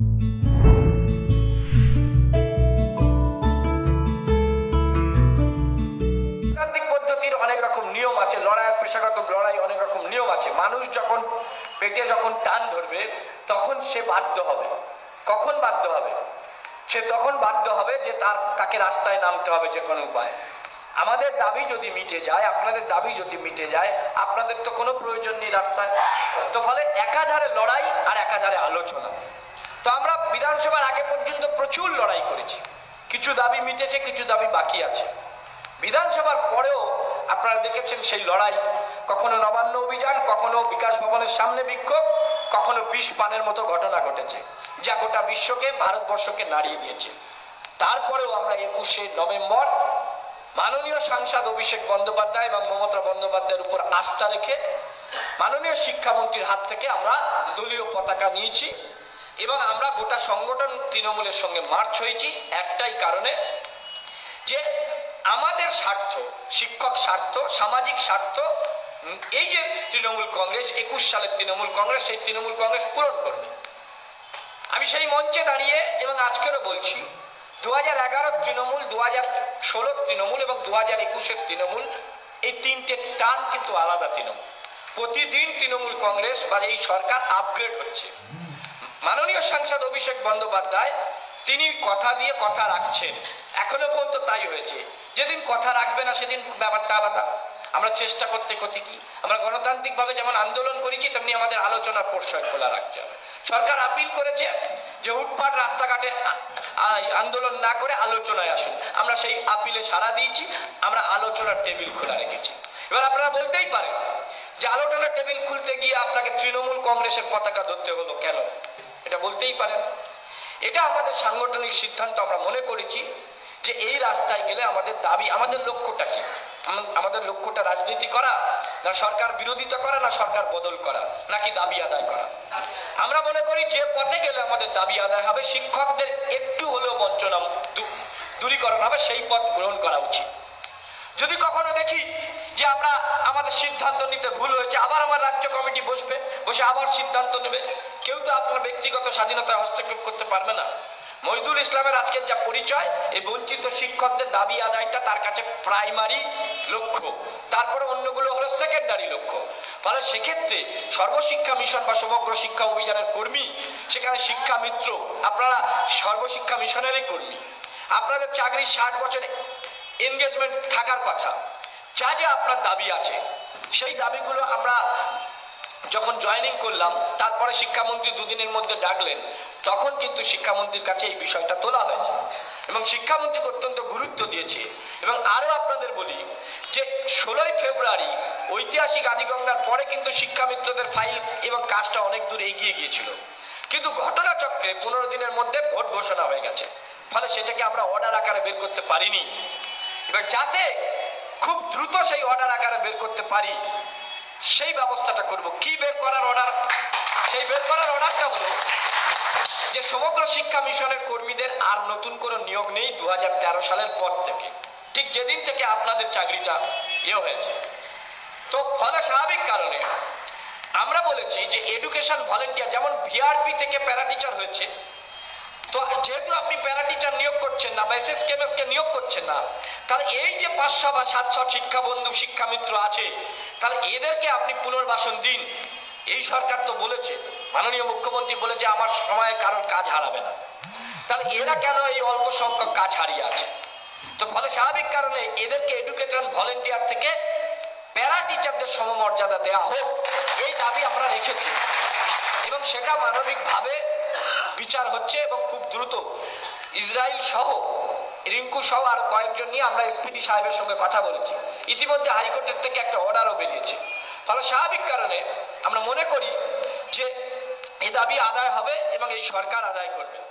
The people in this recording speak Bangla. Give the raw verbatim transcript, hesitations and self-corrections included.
পদ্ধতির অনেক রকম নিয়ম আছে, লড়াইয়ের পেশাগত লড়াই অনেক রকম নিয়ম আছে। মানুষ যখন পেটে যখন টান ধরবে তখন সে বাধ্য হবে। কখন বাধ্য হবে? সে তখন বাধ্য হবে যে তার তাকে রাস্তায় নামতে হবে যে কোনো উপায়। আমাদের দাবি যদি মিটে যায়, আপনাদের দাবি যদি মিটে যায়, আপনাদের তো কোনো প্রয়োজন নেই রাস্তায়। তো ফলে একাধারে লড়াই আর একাধারে আলোচনা। তো আমরা বিধানসভার আগে পর্যন্ত প্রচুর লড়াই করেছি, কিছু দাবি মিটেছে, কিছু দাবি বাকি আছে। বিধানসভার পরেও আপনারা দেখেছেন সেই লড়াই, কখনো নবান্ন অভিযান, কখনো বিকাশ ভবনের সামনে বিক্ষোভ, কখনো বিষ পানের মতো ঘটনা ঘটেছে যা গোটা বিশ্বকে, ভারতবর্ষকে নাড়িয়ে দিয়েছে। তারপরেও আমরা একুশে নভেম্বর মাননীয় সাংসদ অভিষেক বন্দ্যোপাধ্যায় এবং মমতা বন্দ্যোপাধ্যায়ের উপর আস্থা রেখে মাননীয় শিক্ষামন্ত্রীর হাত থেকে আমরা দলীয় পতাকা নিয়েছি এবং আমরা গোটা সংগঠন তৃণমূলের সঙ্গে মার্চ হয়েছি একটাই কারণে, যে আমাদের স্বার্থ, শিক্ষক স্বার্থ, সামাজিক স্বার্থ, এই যে তৃণমূল কংগ্রেস একুশ সালের তৃণমূল কংগ্রেস, সেই তৃণমূল কংগ্রেস পূরণ করবে। আমি সেই মঞ্চে দাঁড়িয়ে এবং আজকেরও বলছি, দু হাজার এগারোর তৃণমূল, দু হাজার ষোলোর তৃণমূল এবং দু হাজার একুশের তৃণমূল, এই তিনটে টান কিন্তু আলাদা তৃণমূল। প্রতিদিন তৃণমূল কংগ্রেস বা এই সরকার আপগ্রেড হচ্ছে। মাননীয় সাংসদ অভিষেক বন্দ্যোপাধ্যায় তিনি কথা দিয়ে কথা রাখছেন, এখনো পর্যন্ত তাই হয়েছে। যেদিন কথা রাখবে না সেদিন ব্যাপারটা আলাদা। আমরা চেষ্টা করতে করতে কি, আমরা গণতান্ত্রিক ভাবে যেমন আন্দোলন করেছি তেমনি আমাদের আলোচনার প্রশ্রয় খোলা রাখতে হবে। সরকার আপিল করেছে যে উটপাট রাস্তাঘাটে আন্দোলন না করে আলোচনায় আসুন, আমরা সেই আপিলে সাড়া দিয়েছি, আমরা আলোচনার টেবিল খোলা রেখেছি। এবার আপনারা বলতেই পারেন যে আলোচনার টেবিল খুলতে গিয়ে আপনাকে তৃণমূল কংগ্রেসের পতাকা ধরতে হলো কেন, এটা বলতেই পারেন। এটা আমাদের সাংগঠনিক সিদ্ধান্ত। আমরা মনে করেছি যে এই রাস্তায় গেলে আমাদের দাবি, আমাদের লক্ষ্যটা কি, আমাদের লক্ষ্যটা রাজনীতি করা না সরকার বিরোধিতা করা না সরকার বদল করা নাকি দাবি আদায় করা। আমরা মনে করি যে পথে গেলে আমাদের দাবি আদায় হবে, শিক্ষকদের একটু হলেও বঞ্চনা দূরীকরণ হবে, সেই পথ গ্রহণ করা উচিত। যদি কখনো দেখি যে আমরা আমাদের সিদ্ধান্ত নিতে ভুল হয়েছে, আবার আমার রাজ্য কমিটি বসবে, বসে আবার সিদ্ধান্ত নেবে। কেউ তো আপনার ব্যক্তিগত স্বাধীনতায় হস্তক্ষেপ করতে পারবে না। মহিদুল ইসলামের আজকের যা পরিচয়, এই বঞ্চিত শিক্ষকদের দাবি আদায়টা তার কাছে প্রাইমারি লক্ষ্য, তারপরে অন্যগুলো হলো সেকেন্ডারি লক্ষ্য। ফলে সেক্ষেত্রে সর্বশিক্ষা মিশন বা সমগ্র শিক্ষা অভিযানের কর্মী, সেখানে শিক্ষা মিত্র, আপনারা সর্বশিক্ষা মিশনেরই কর্মী, আপনাদের চাকরি ষাট বছরে এনগেজমেন্ট থাকার কথা, যা যা আপনার দাবি আছে সেই দাবিগুলো আমরা যখন জয়েনিং করলাম, তারপরে শিক্ষামন্ত্রী দুদিনের মধ্যে ডাকলেন, তখন কিন্তু শিক্ষামন্ত্রীর কাছে এই বিষয়টা তোলা হয়েছে এবং শিক্ষামন্ত্রী অত্যন্ত গুরুত্ব দিয়েছে। এবং আরো আপনাদের বলি যে ষোলোই ফেব্রুয়ারি ঐতিহাসিক আদিগঙ্গার পরে কিন্তু শিক্ষামিত্রদের ফাইল এবং কাজটা অনেক দূর এগিয়ে গিয়েছিল, কিন্তু ঘটনাচক্রে পনেরো দিনের মধ্যে ভোট ঘোষণা হয়ে গেছে, ফলে সেটাকে আমরা অর্ডার আকারে বের করতে পারিনি। এবার যাতে খুব দ্রুত সেই অর্ডার আকারে বের করতে পারি সেই ব্যবস্থাটা করব। কি বের করার অর্ডার? সেই বের করার অর্ডারটা হলো যে সমগ্র শিক্ষা মিশনের কর্মীদের আর নতুন কোনো নিয়োগ নেই দু হাজার তেরো সালের পর থেকে, ঠিক যেদিন থেকে আপনাদের চাকরিটা ইয়ে হয়েছে। তো ফলে স্বাভাবিক কারণে আমরা বলেছি যে এডুকেশন ভলেন্টিয়ার, যেমন ভিআরপি থেকে প্যারা টিচার হয়েছে, তো যেহেতু আপনি প্যারা টিচার নিয়োগ করছেন না বা এসএস কেমএস কে নিয়োগ করছেন না, তাহলে এই যে পাঁচশো বা সাতশো শিক্ষা বন্ধু শিক্ষামিত্র আছে, তাহলে এদেরকে আপনি পুনর্বাসন দিন। এই সরকার তো বলেছে, মাননীয় মুখ্যমন্ত্রী বলেছে আমার সময়ে কারোর কাজ হারাবে না, তাহলে এরা কেন এই অল্প সংখ্যক কাজ হারিয়ে আছে? তো ফলে স্বাভাবিক কারণে এদেরকে এডুকেশন ভলেন্টিয়ার থেকে প্যারা টিচারদের সমমর্যাদা দেওয়া হোক, এই দাবি আমরা রেখেছি এবং সেটা মানবিকভাবে বিচার হচ্ছে এবং খুব দ্রুত ইসরায়েল সহ রিঙ্কু সহ আর কয়েকজন নিয়ে আমরা এসপিডি সাহেবের সঙ্গে কথা বলেছি। ইতিমধ্যে হাইকোর্টের থেকে একটা অর্ডারও বেরিয়েছে। ফলে স্বাভাবিক কারণে আমরা মনে করি যে এই দাবি আদায় হবে এবং এই সরকার আদায় করবে।